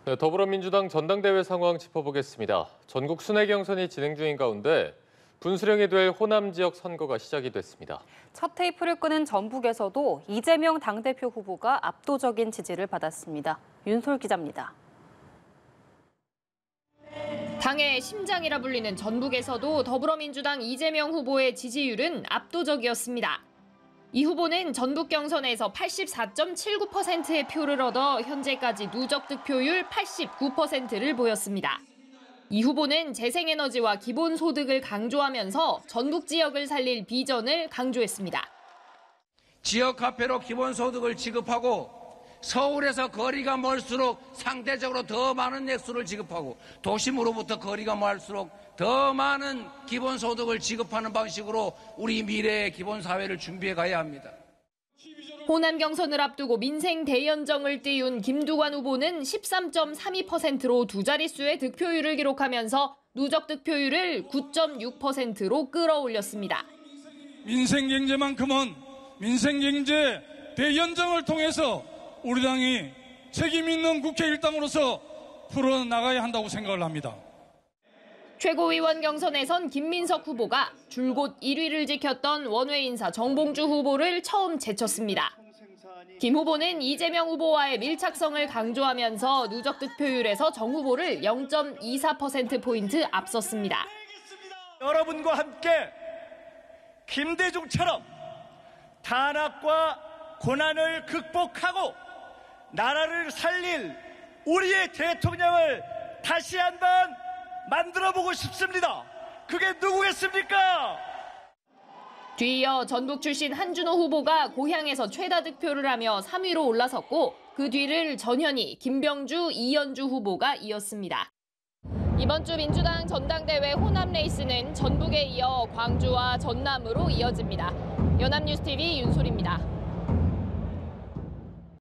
네, 더불어민주당 전당대회 상황 짚어보겠습니다. 전국 순회 경선이 진행 중인 가운데 분수령이 될 호남 지역 선거가 시작이 됐습니다. 첫 테이프를 끄는 전북에서도 이재명 당대표 후보가 압도적인 지지를 받았습니다. 윤솔 기자입니다. 당의 심장이라 불리는 전북에서도 더불어민주당 이재명 후보의 지지율은 압도적이었습니다. 이 후보는 전북 경선에서 84.79%의 표를 얻어 현재까지 누적 득표율 89%를 보였습니다. 이 후보는 재생에너지와 기본소득을 강조하면서 전북 지역을 살릴 비전을 강조했습니다. 지역 화폐로 기본소득을 지급하고 서울에서 거리가 멀수록 상대적으로 더 많은 액수를 지급하고 도심으로부터 거리가 멀수록 더 많은 기본소득을 지급하는 방식으로 우리 미래의 기본사회를 준비해 가야 합니다. 호남 경선을 앞두고 민생 대연정을 띄운 김두관 후보는 13.32%로 두 자릿수의 득표율을 기록하면서 누적 득표율을 9.6%로 끌어올렸습니다. 민생경제만큼은 민생경제 대연정을 통해서 우리 당이 책임 있는 국회 일당으로서 풀어나가야 한다고 생각을 합니다. 최고위원 경선에선 김민석 후보가 줄곧 1위를 지켰던 원외 인사 정봉주 후보를 처음 제쳤습니다. 김 후보는 이재명 후보와의 밀착성을 강조하면서 누적 득표율에서 정 후보를 0.24%포인트 앞섰습니다. 여러분과 함께 김대중처럼 탄압과 고난을 극복하고 나라를 살릴 우리의 대통령을 다시 한번 만들어보고 싶습니다. 그게 누구겠습니까? 뒤이어 전북 출신 한준호 후보가 고향에서 최다 득표를 하며 3위로 올라섰고 그 뒤를 전현희, 김병주, 이현주 후보가 이었습니다. 이번 주 민주당 전당대회 호남 레이스는 전북에 이어 광주와 전남으로 이어집니다. 연합뉴스TV 윤솔입니다.